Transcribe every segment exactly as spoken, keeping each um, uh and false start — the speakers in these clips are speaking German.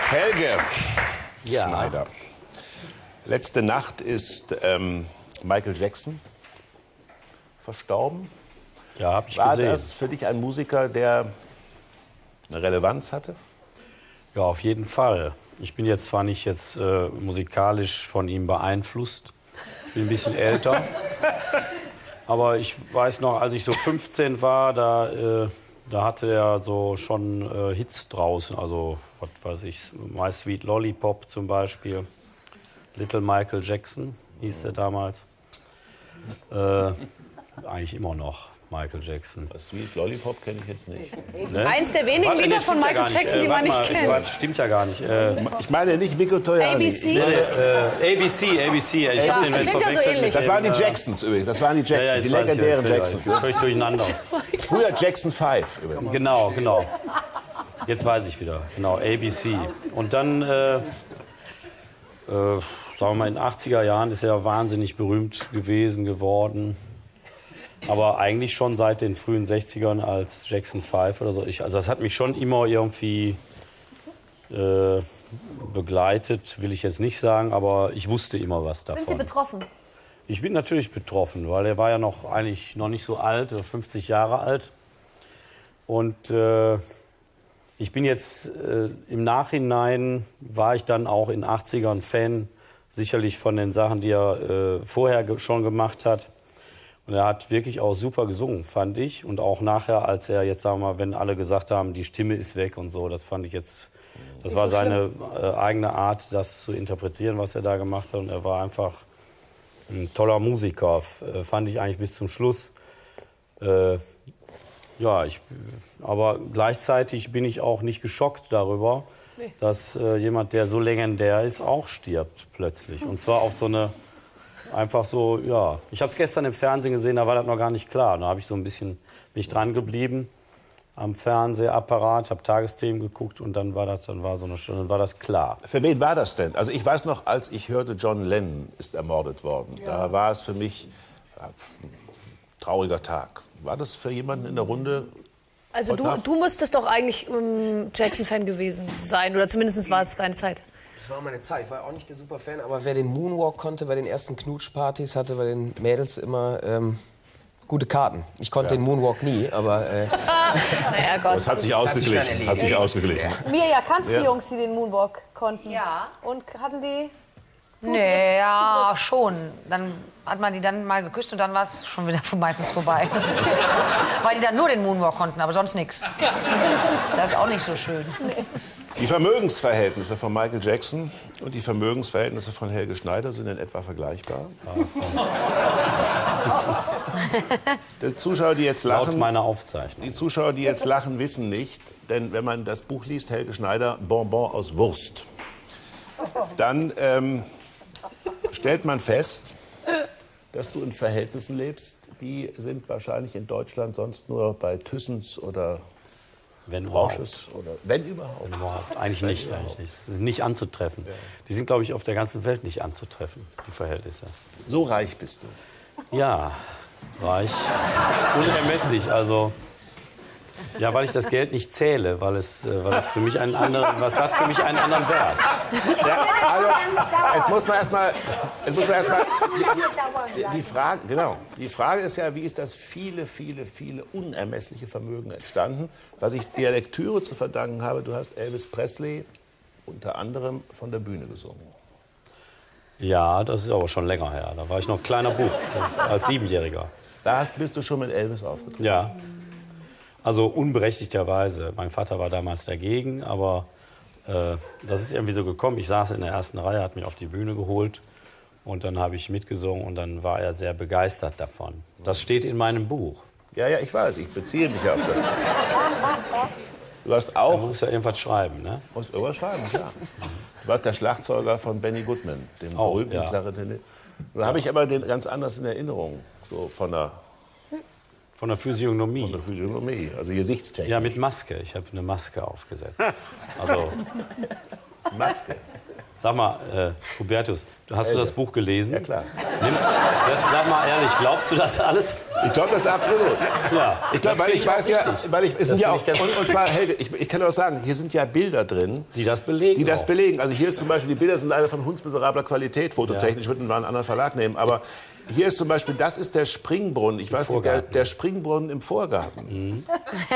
Helge Ja. Schneider. Letzte Nacht ist ähm, Michael Jackson verstorben. Ja, hab ich War gesehen. das für dich ein Musiker, der eine Relevanz hatte? Ja, auf jeden Fall. Ich bin jetzt zwar nicht jetzt äh, musikalisch von ihm beeinflusst, bin ein bisschen älter, aber ich weiß noch, als ich so fünfzehn war, da, äh, da hatte er so schon äh, Hits draußen, also was weiß ich, My Sweet Lollipop zum Beispiel, Little Michael Jackson hieß er damals, äh, eigentlich immer noch. Michael Jackson. Sweet Lollipop kenne ich jetzt nicht. Ne? Eins der wenigen Warte, Lieder nee, von Michael ja Jackson, äh, die man nicht mal, kennt. Warte, stimmt ja gar nicht. Äh, Ich meine nicht Vico Toyani. A B C? nee, äh, A B C, A B C. Ich Ja, hab den das jetzt klingt ja so verwechselt ähnlich. mit Das dem, waren die äh, Jacksons übrigens. Das waren die ja, Jacksons, ja, die jetzt weiß ich, legendären jetzt weiß Jacksons. ich. Völlig durcheinander. Früher Jackson fünf übrigens. Genau, genau. Jetzt weiß ich wieder. Genau, A B C. Und dann, äh, äh, sagen wir mal, in den achtziger Jahren ist er wahnsinnig berühmt gewesen, geworden. Aber eigentlich schon seit den frühen sechzigern als Jackson fünf oder so. Ich, also das hat mich schon immer irgendwie äh, begleitet, will ich jetzt nicht sagen, aber ich wusste immer was davon. Sind Sie betroffen? Ich bin natürlich betroffen, weil er war ja noch eigentlich noch nicht so alt, fünfzig Jahre alt. Und äh, ich bin jetzt äh, im Nachhinein, war ich dann auch in den achtzigern Fan, sicherlich von den Sachen, die er äh, vorher ge schon gemacht hat. Und er hat wirklich auch super gesungen, fand ich. Und auch nachher, als er jetzt, sagen wir mal, wenn alle gesagt haben, die Stimme ist weg und so, das fand ich jetzt, das Nicht war so seine äh, eigene Art, das zu interpretieren, was er da gemacht hat. Und er war einfach ein toller Musiker, äh, fand ich eigentlich bis zum Schluss. Äh, ja, ich, aber gleichzeitig bin ich auch nicht geschockt darüber, Nee. dass äh, jemand, der so legendär ist, auch stirbt plötzlich. Und zwar auf so eine, einfach so, ja. Ich habe es gestern im Fernsehen gesehen, da war das noch gar nicht klar. Da habe ich so ein bisschen mich dran geblieben am Fernsehapparat, habe Tagesthemen geguckt und dann war das, dann war so eine Stunde, dann war das klar. Für wen war das denn? Also ich weiß noch, als ich hörte, John Lennon ist ermordet worden. Da war es für mich ja, ein trauriger Tag. War das für jemanden in der Runde? Also du, Heute Nacht? du müsstest doch eigentlich ähm, Jackson-Fan gewesen sein. Oder zumindest war es deine Zeit. Das war meine Zeit. Ich war auch nicht der Superfan, aber wer den Moonwalk konnte bei den ersten Knutschpartys, hatte bei den Mädels immer ähm, gute Karten. Ich konnte Ja. den Moonwalk nie, aber äh, Naja, Gott. Das hat sich Das hat sich schon ausgeglichen. erledigt. Hat sich ausgeglichen. Wir ja, kannst du Ja. Jungs, die den Moonwalk konnten? Ja. Und hatten die... Nee, ja, schon. Dann hat man die dann mal geküsst und dann war es schon wieder meistens vorbei. Weil die dann nur den Moonwalk konnten, aber sonst nichts. Das ist auch nicht so schön. Die Vermögensverhältnisse von Michael Jackson und die Vermögensverhältnisse von Helge Schneider sind in etwa vergleichbar. Die Zuschauer, die jetzt Laut lachen, meiner Aufzeichnung. die Zuschauer, die jetzt lachen, wissen nicht, denn wenn man das Buch liest, Helge Schneider, Bonbon aus Wurst, dann ähm, stellt man fest, dass du in Verhältnissen lebst, die sind wahrscheinlich in Deutschland sonst nur bei Thyssens oder Wenn überhaupt. Porsches oder wenn überhaupt. Überhaupt. Eigentlich nicht, eigentlich nicht. Das ist nicht anzutreffen. Die sind, glaube ich, auf der ganzen Welt nicht anzutreffen, die Verhältnisse. So reich bist du. Ja, reich. Unermesslich, also. Ja, weil ich das Geld nicht zähle, weil es, äh, weil es für mich einen anderen, was hat für mich einen anderen Wert. Ja, also, jetzt muss man erstmal, jetzt muss man erstmal die, die Frage, genau, die Frage ist ja, wie ist das viele, viele, viele unermessliche Vermögen entstanden, was ich der Lektüre zu verdanken habe. Du hast Elvis Presley unter anderem von der Bühne gesungen. Ja, das ist aber schon länger her. Da war ich noch ein kleiner Bub, als Siebenjähriger. Da hast, bist du schon mit Elvis aufgetreten. Ja. Also unberechtigterweise. Mein Vater war damals dagegen, aber äh, das ist irgendwie so gekommen. Ich saß in der ersten Reihe, hat mich auf die Bühne geholt und dann habe ich mitgesungen und dann war er sehr begeistert davon. Das steht in meinem Buch. Ja, ja, ich weiß, ich beziehe mich ja auf das Buch. Du hast Da auch, muss er irgendwas schreiben, ne? musst irgendwas schreiben, klar. Du warst der Schlagzeuger von Benny Goodman, dem Auch, berühmten ja. Klarinettenisten. Da habe ich aber den ganz anders in Erinnerung, so von der, Von der Physiognomie. von der Physiognomie, also Gesichtstechnik. Ja, mit Maske. Ich habe eine Maske aufgesetzt. Also, Maske. Sag mal, äh, Hubertus, hast du das Buch gelesen? Ja, klar. Nimmst, das, sag mal ehrlich, glaubst du das alles? Ich glaube das absolut. Ja, ich glaube, weil ich weiß ja, weil ich, es sind ja auch, ich und, und zwar, Helge, ich, ich kann auch sagen, hier sind ja Bilder drin, die das belegen. Die das auch. belegen. Also hier ist zum Beispiel, die Bilder sind leider von hundsmiserabler Qualität, fototechnisch, ich würde mal einen anderen Verlag nehmen, aber hier ist zum Beispiel, das ist der Springbrunnen, ich weiß nicht, der, der Springbrunnen im Vorgarten. Mhm.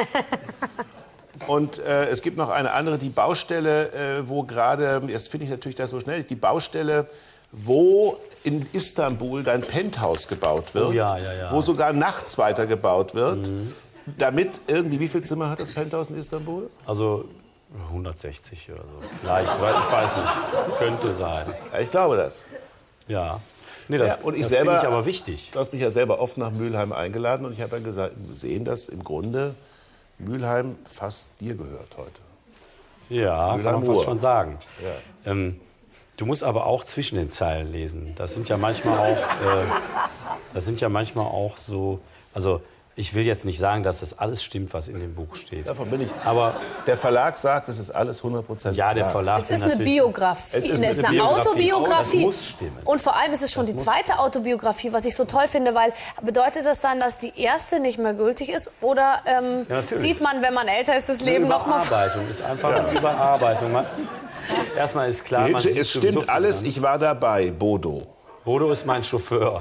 Und äh, es gibt noch eine andere, die Baustelle, äh, wo gerade, jetzt finde ich natürlich das so schnell, die Baustelle, wo in Istanbul dein Penthouse gebaut wird, oh, ja, ja, ja. wo sogar nachts weiter gebaut wird, mhm. damit irgendwie, wie viele Zimmer hat das Penthouse in Istanbul? Also hundertsechzig oder so, vielleicht, weil ich weiß nicht, könnte sein. Ja, ich glaube das. Ja. Nee, das, ja, und ich das selber, finde ich aber wichtig. Du hast mich ja selber oft nach Mülheim eingeladen und ich habe dann gesehen, dass im Grunde Mülheim fast dir gehört heute. Ja, Mülheim kann man fast schon sagen. Ja. Ähm, du musst aber auch zwischen den Zeilen lesen. Das sind ja manchmal auch, äh, das sind ja manchmal auch so, also ich will jetzt nicht sagen, dass das alles stimmt, was in dem Buch steht. Davon bin ich. Aber der Verlag sagt, es ist alles hundert Prozent. Ja, der Verlag. Es ist eine Biografie. Es ist eine, es ist eine Biografie. Autobiografie. Das muss stimmen. Und vor allem ist es schon die zweite Autobiografie, was ich so toll finde, weil bedeutet das dann, dass die erste nicht mehr gültig ist? Oder ähm, Ja, sieht man, wenn man älter ist, das Leben eine noch mal... Überarbeitung ist einfach eine Überarbeitung. Man, erstmal ist klar, man sieht es sowieso stimmt viel alles, an. ich war dabei, Bodo. Bodo ist mein Chauffeur.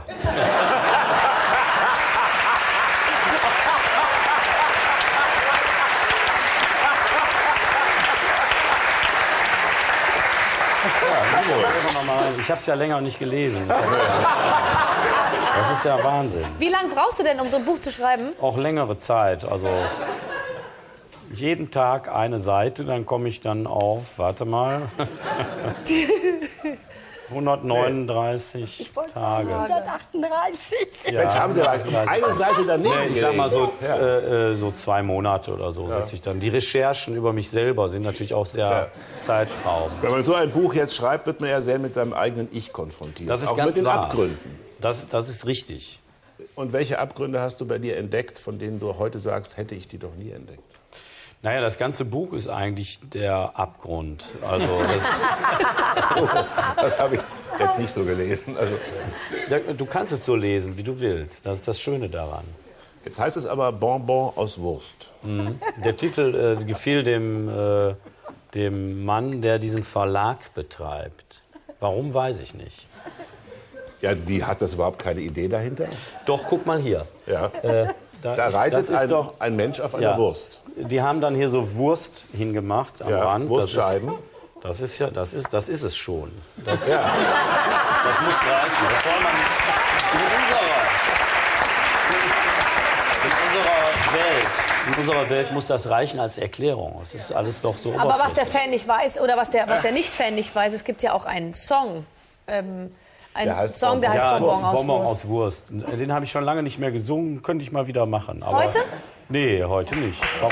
Ich habe es ja länger nicht gelesen. Das ist ja Wahnsinn. Wie lange brauchst du denn, um so ein Buch zu schreiben? Auch längere Zeit. Also jeden Tag eine Seite, dann komme ich dann auf, warte mal, hundertneununddreißig Tage. hundertachtunddreißig. Ja, Mensch, haben Sie aber eine Seite daneben Nee, ich sag mal so, gelegt. Ja. äh, so zwei Monate oder so Ja. sitze ich dann. Die Recherchen über mich selber sind natürlich auch sehr Ja. zeitraubend. Wenn man so ein Buch jetzt schreibt, wird man ja sehr mit seinem eigenen Ich konfrontiert. Das ist auch ganz mit den wahr. Abgründen. Das, das ist richtig. Und welche Abgründe hast du bei dir entdeckt, von denen du heute sagst, hätte ich die doch nie entdeckt? Naja, das ganze Buch ist eigentlich der Abgrund. Also das, Das habe ich jetzt nicht so gelesen. Also, du kannst es so lesen, wie du willst. Das ist das Schöne daran. jetzt heißt es aber Bonbon aus Wurst. Mhm. Der Titel äh, gefiel dem, äh, dem Mann, der diesen Verlag betreibt. Warum, weiß ich nicht. Ja, wie hat das überhaupt keine Idee dahinter? Doch, guck mal hier. Ja. Äh, da Da ist- reitet das ist ein, doch, ein Mensch auf einer ja, Wurst. Die haben dann hier so Wurst hingemacht am Ja, Rand. Wurstscheiben. Das ist, das ist ja, das ist, das ist es schon. Das, Ja. das muss reichen. Das soll man in unserer, in unserer Welt, in unserer Welt muss das reichen als Erklärung. Es ist alles doch so Aber was der oberflächlich. Fan nicht weiß, oder was der, was der Nicht-Fan nicht weiß, es gibt ja auch einen Song. Ähm, ein Der heißt Song, der heißt Ja, Bonbon aus Bonbon Wurst. aus Wurst. Den habe ich schon lange nicht mehr gesungen. Könnte ich mal wieder machen. Aber Heute? Nee, heute nicht. Warum?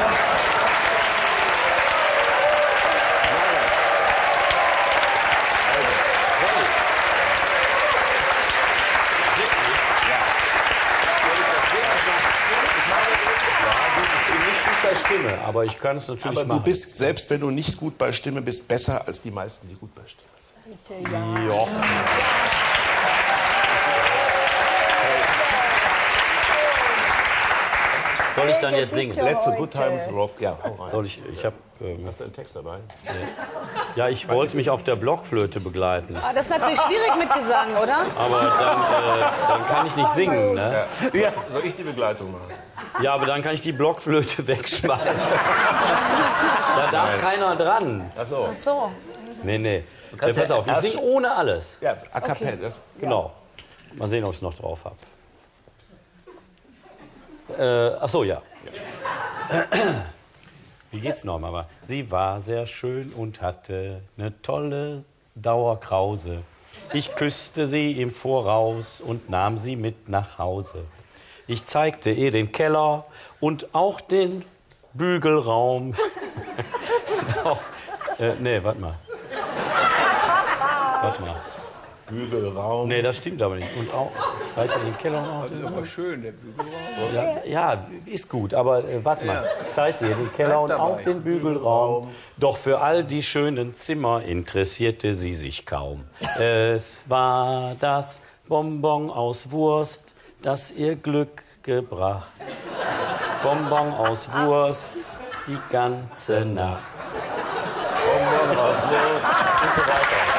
Stimme, aber ich kann es natürlich Aber du machen. bist, selbst wenn du nicht gut bei Stimme bist, besser als die meisten, die gut bei Stimme sind. Ja. Soll ich dann jetzt singen? Let's Good Times Rock. Ja, hau rein. Soll ich? Ich habe. Ähm, Hast du einen Text dabei? ja, ich wollte mich auf der Blockflöte begleiten, Ah, das ist natürlich schwierig mit Gesang, oder? aber dann, äh, dann kann ich nicht singen, ne? Ja. Soll ich die Begleitung machen? Ja, aber dann kann ich die Blockflöte wegschmeißen. Da darf keiner dran. Ach so. Ach so. Nee, nee. kannst Pass ja auf, ich erst- singe ohne alles. Ja, a cappella. Das- Genau. Mal sehen, ob ich es noch drauf habe. Äh, ach so, ja. Wie geht's noch, Mama? Sie war sehr schön und hatte eine tolle Dauerkrause. Ich küsste sie im Voraus und nahm sie mit nach Hause. Ich zeigte ihr den Keller und auch den Bügelraum. Doch, äh, nee, warte mal. Warte mal. Bügelraum. Nee, das stimmt aber nicht. Und auch, Zeig dir den Keller und auch Das den ist aber schön, der Bügelraum. Ja, ja, ist gut, aber äh, warte mal. Ich zeig dir den Keller und auch den Bügelraum. Doch für all die schönen Zimmer interessierte sie sich kaum. Es war das Bonbon aus Wurst, das ihr Glück gebracht. Bonbon aus Wurst die ganze Nacht. Bonbon aus Wurst und so weiter.